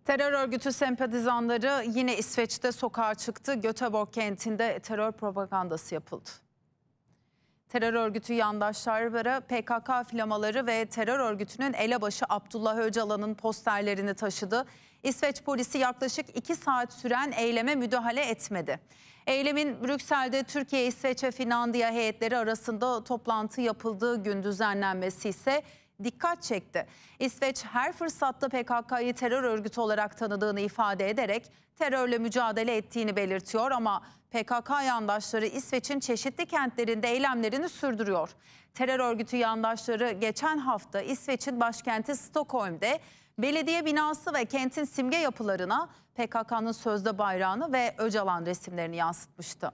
Terör örgütü sempatizanları yine İsveç'te sokağa çıktı. Göteborg kentinde terör propagandası yapıldı. Terör örgütü yandaşları PKK flamaları ve terör örgütünün elebaşı Abdullah Öcalan'ın posterlerini taşıdı. İsveç polisi yaklaşık 2 saat süren eyleme müdahale etmedi. Eylemin Brüksel'de Türkiye, İsveç ve Finlandiya heyetleri arasında toplantı yapıldığı gün düzenlenmesi ise dikkat çekti. İsveç her fırsatta PKK'yı terör örgütü olarak tanıdığını ifade ederek terörle mücadele ettiğini belirtiyor ama PKK yandaşları İsveç'in çeşitli kentlerinde eylemlerini sürdürüyor. Terör örgütü yandaşları geçen hafta İsveç'in başkenti Stockholm'de belediye binası ve kentin simge yapılarına PKK'nın sözde bayrağını ve Öcalan resimlerini yansıtmıştı.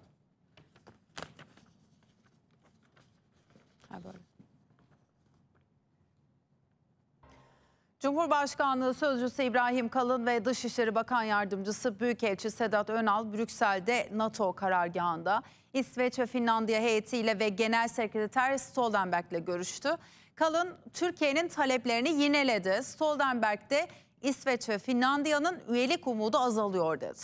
Cumhurbaşkanlığı Sözcüsü İbrahim Kalın ve Dışişleri Bakan Yardımcısı Büyükelçi Sedat Önal, Brüksel'de NATO karargahında İsveç ve Finlandiya heyetiyle ve Genel Sekreter Stoltenberg'le görüştü. Kalın, Türkiye'nin taleplerini yineledi. Stoltenberg de İsveç ve Finlandiya'nın üyelik umudu azalıyor dedi.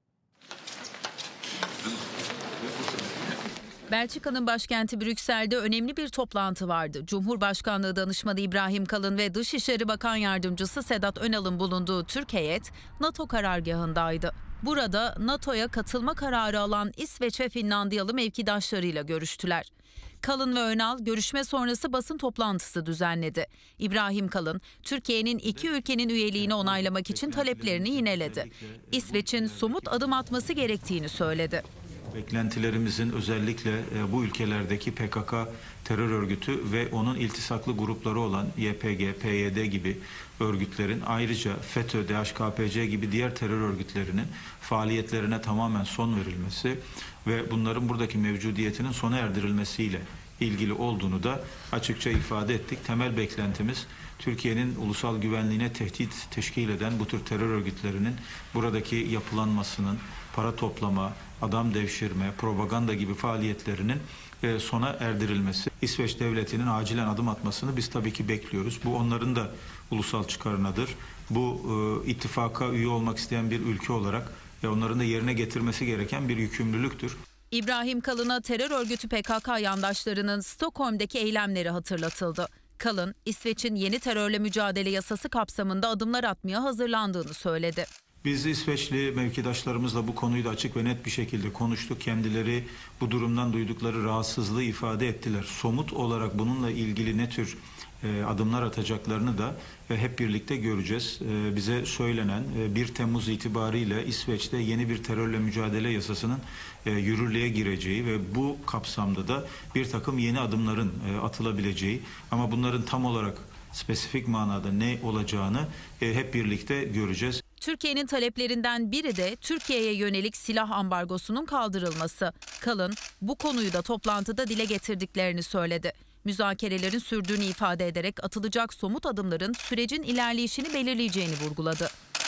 Belçika'nın başkenti Brüksel'de önemli bir toplantı vardı. Cumhurbaşkanlığı Danışmanı İbrahim Kalın ve Dışişleri Bakan Yardımcısı Sedat Önal'ın bulunduğu Türk heyet NATO karargahındaydı. Burada NATO'ya katılma kararı alan İsveç ve Finlandiyalı mevkidaşlarıyla görüştüler. Kalın ve Önal görüşme sonrası basın toplantısı düzenledi. İbrahim Kalın, Türkiye'nin iki ülkenin üyeliğini onaylamak için taleplerini yineledi. İsveç'in somut adım atması gerektiğini söyledi. Beklentilerimizin özellikle bu ülkelerdeki PKK terör örgütü ve onun iltisaklı grupları olan YPG, PYD gibi örgütlerin, ayrıca FETÖ, DHKPC gibi diğer terör örgütlerinin faaliyetlerine tamamen son verilmesi ve bunların buradaki mevcudiyetinin sona erdirilmesiyle ilgili olduğunu da açıkça ifade ettik. Temel beklentimiz Türkiye'nin ulusal güvenliğine tehdit teşkil eden bu tür terör örgütlerinin buradaki yapılanmasının, para toplama, adam devşirme, propaganda gibi faaliyetlerinin sona erdirilmesi. İsveç devletinin acilen adım atmasını biz tabii ki bekliyoruz. Bu onların da ulusal çıkarınadır. Bu ittifaka üye olmak isteyen bir ülke olarak onların da yerine getirmesi gereken bir yükümlülüktür. İbrahim Kalın'a terör örgütü PKK yandaşlarının Stockholm'deki eylemleri hatırlatıldı. Kalın, İsveç'in yeni terörle mücadele yasası kapsamında adımlar atmaya hazırlandığını söyledi. Biz İsveçli mevkidaşlarımızla bu konuyu da açık ve net bir şekilde konuştuk. Kendileri bu durumdan duydukları rahatsızlığı ifade ettiler. Somut olarak bununla ilgili ne tür adımlar atacaklarını da hep birlikte göreceğiz. Bize söylenen 1 Temmuz itibariyle İsveç'te yeni bir terörle mücadele yasasının yürürlüğe gireceği ve bu kapsamda da bir takım yeni adımların atılabileceği ama bunların tam olarak spesifik manada ne olacağını hep birlikte göreceğiz. Türkiye'nin taleplerinden biri de Türkiye'ye yönelik silah ambargosunun kaldırılması. Kalın bu konuyu da toplantıda dile getirdiklerini söyledi. Müzakerelerin sürdüğünü ifade ederek atılacak somut adımların sürecin ilerleyişini belirleyeceğini vurguladı.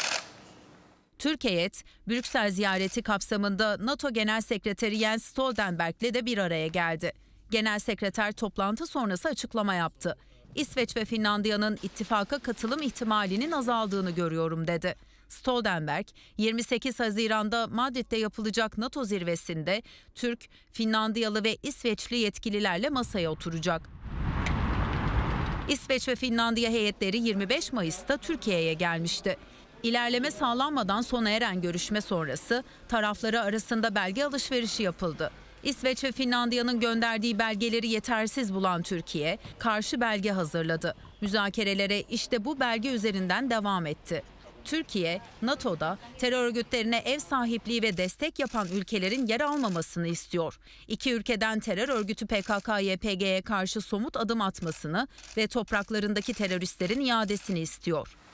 Türk heyet, Brüksel ziyareti kapsamında NATO Genel Sekreteri Jens Stoltenberg'le de bir araya geldi. Genel Sekreter toplantı sonrası açıklama yaptı. İsveç ve Finlandiya'nın ittifaka katılım ihtimalinin azaldığını görüyorum dedi. Stoltenberg, 28 Haziran'da Madrid'de yapılacak NATO zirvesinde Türk, Finlandiyalı ve İsveçli yetkililerle masaya oturacak. İsveç ve Finlandiya heyetleri 25 Mayıs'ta Türkiye'ye gelmişti. İlerleme sağlanmadan sona eren görüşme sonrası tarafları arasında belge alışverişi yapıldı. İsveç ve Finlandiya'nın gönderdiği belgeleri yetersiz bulan Türkiye, karşı belge hazırladı. Müzakerelere işte bu belge üzerinden devam etti. Türkiye, NATO'da terör örgütlerine ev sahipliği ve destek yapan ülkelerin yer almamasını istiyor. İki ülkeden terör örgütü PKK-YPG'ye karşı somut adım atmasını ve topraklarındaki teröristlerin iadesini istiyor.